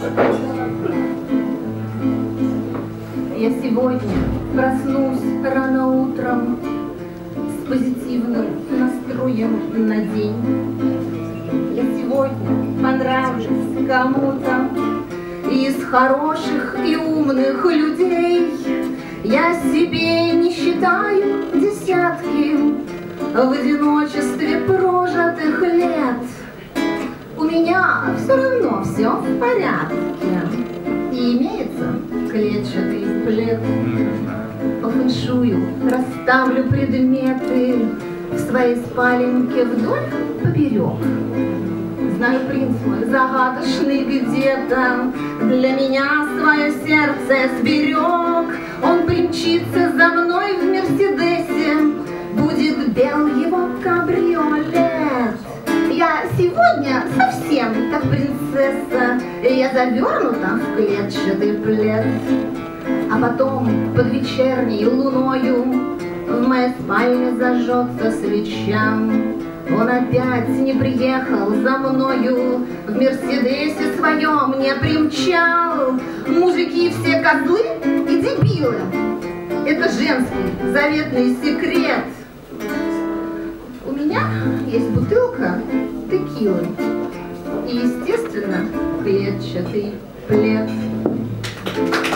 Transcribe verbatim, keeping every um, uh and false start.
Я сегодня проснусь рано утром с позитивным настроем на день. Я сегодня понравлюсь кому-то из хороших и умных людей. Я себе не считаю десятки в одиночестве прожитых лет. У меня все равно все в порядке, и имеется клетчатый плед. По фэншую расставлю предметы в своей спаленке вдоль поперек. Знаю, принц мой загадочный где-то для меня свое сердце сберег. Он примчится за мной в Мерседесе, будет бел его кабриолет. Я сегодня совсем как принцесса, я завернута в клетчатый плед. А потом под вечерней луною в моей спальне зажжется свеча. Он опять не приехал за мною, в Мерседесе своем не примчал. Мужики все козлы и дебилы, это женский заветный секрет. У меня есть бутылка текилы и, естественно, клетчатый плед.